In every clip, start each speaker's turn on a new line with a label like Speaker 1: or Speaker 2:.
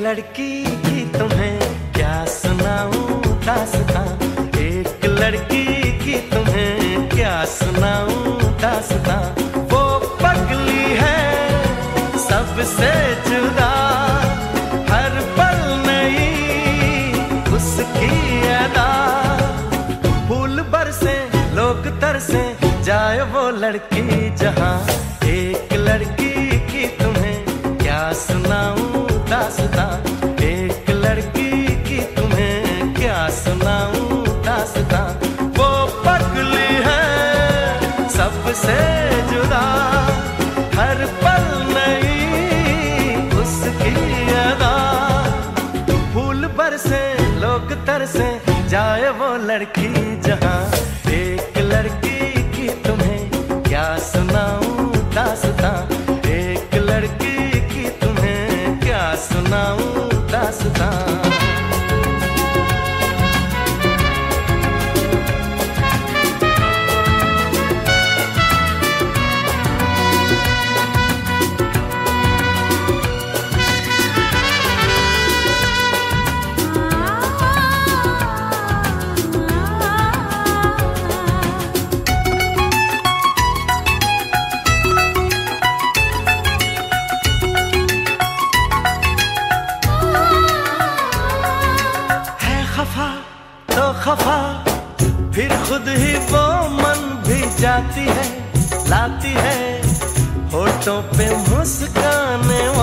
Speaker 1: लड़की की तुम्हें क्या सुनाऊं दास्तां, एक लड़की की तुम्हें क्या सुनाऊं दास्तां। वो पगली है सबसे जुदा, हर पल नई उसकी अदा। फूल बरसे लोग तरसे, जाए वो लड़की जहां। एक लड़की की तुम्हें क्या सुनाऊं दास्तां, एक लड़की की तुम्हें क्या सुनाऊं दास्तां। वो पगली है सबसे जुदा, हर पल नई उसकी अदा। फूल बरसे लोग तरसे, जाए वो लड़की जहां। एक लड़की की तुम्हें क्या सुनाऊं दास्तां, एक लड़की की तुम्हें क्या सुनाऊं दास्तां। तो खफा फिर खुद ही वो मन भी जाती है, लाती है होठों पे मुस्काने वो।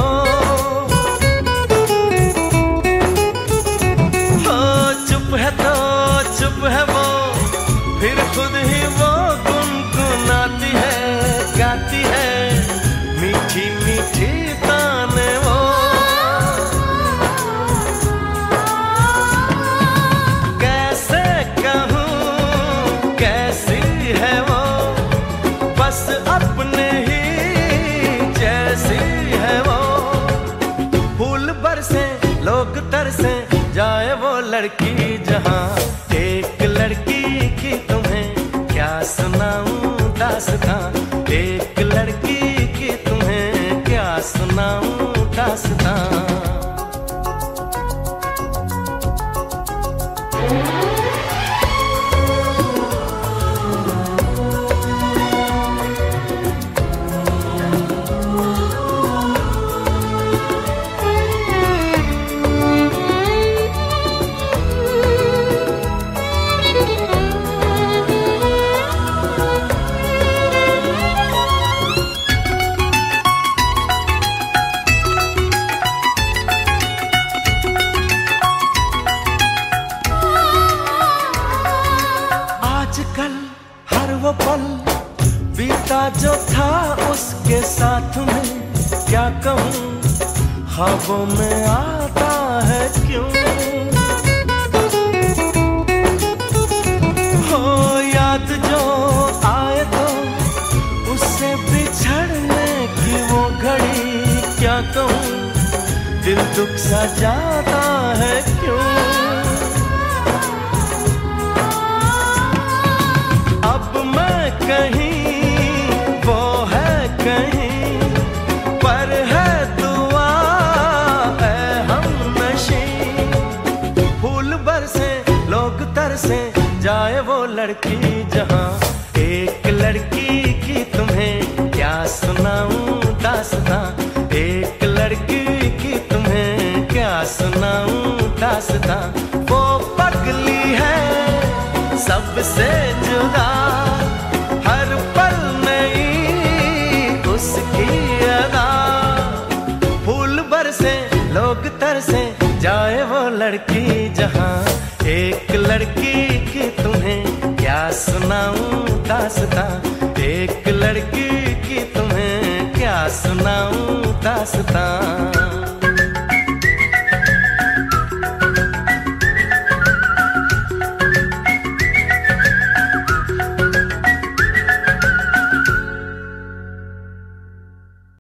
Speaker 1: हो चुप है तो चुप है वो, फिर खुद ही वो गुनगुनाती है, गाती है मीठी मीठी ताने वो। अपने ही जैसी है वो। फूल बरसे लोग तरसे, जाए वो लड़की जहां। एक लड़की की तुम्हें क्या सुनाऊं दास्तां, एक लड़की की तुम्हें क्या सुनाऊं दास्तां। आजकल हर वो पल बीता जो था उसके साथ में, क्या कहूँ ख्वाबों में आता है क्यों। हो याद जो आए तो उससे बिछड़ने की वो घड़ी, क्या कहूँ दिल दुख सा जाता है क्यों। कहीं वो है कहीं पर है दुआ है हमनशी। फूल बरसे लोग तरसे, जाए वो लड़की जहां। एक लड़की की तुम्हें क्या सुनाऊं दास्तां, एक लड़की की तुम्हें क्या सुनाऊं दास्तां। वो पगली है सबसे जुदा, हर पल नई उसकी अदा। फूल बरसे लोग तरसे, जाए वो लड़की जहां। एक लड़की की तुम्हें क्या सुनाऊं दास्तां, एक लड़की की तुम्हें क्या सुनाऊं दास्तां।